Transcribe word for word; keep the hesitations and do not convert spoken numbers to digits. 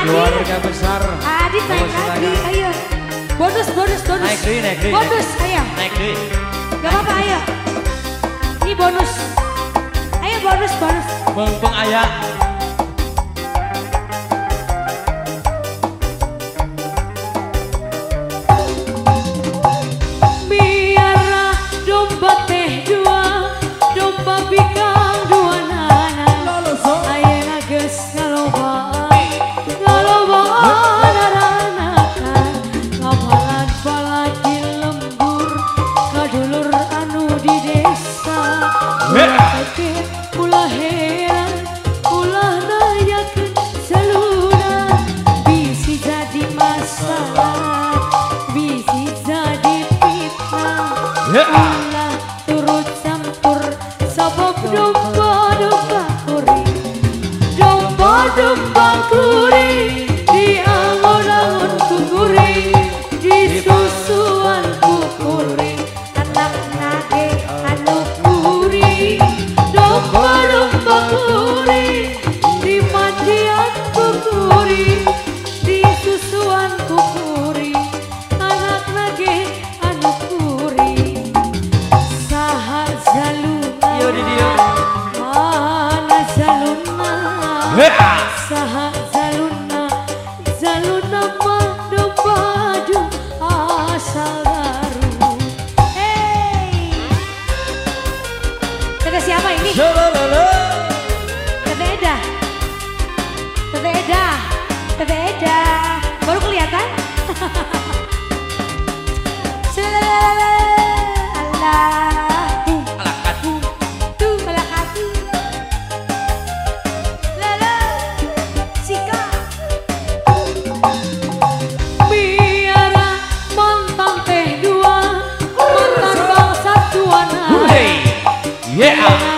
keluarga besar. Adit naik lagi, ayo. Bonus, bonus, bonus. Naik deh, naik deh. Bonus, ayo. Naik deh. Gak apa-apa, ayo. Ini bonus. Ayo bonus, bonus. Mumpung ayah. Biarlah domba teh dua, domba bikang dua nana. Ayeuna geus ngalobaan, ngalobaan aranakan. Ngabalan balaki lembur, kadulur anu di desa. Sakit ulah heran, ulah nayakeun saluna. Bisi jadi masalah, bisi jadi fitnah. Ulah turut campur sabab domba-domba kuring, domba-domba kuring diangon-angon ku kuring, disusuan ku kuring, anak nage anu kuring, domba-domba kuring dimandian ku kuring, disusuan ku kuring, anak nage anu kuring. Saha zaluna mana zaluna, saha zaluna, zaluna mah domba asal garu. Hey, kata siapa ini? Tete Eda, Tete Eda, Tete Eda, baru kelihatan? Allah, Alakatu. tuh malakatu, lala, sika. Biara mantan teh dua, mantan bangsa tuana. Hey. Yeah.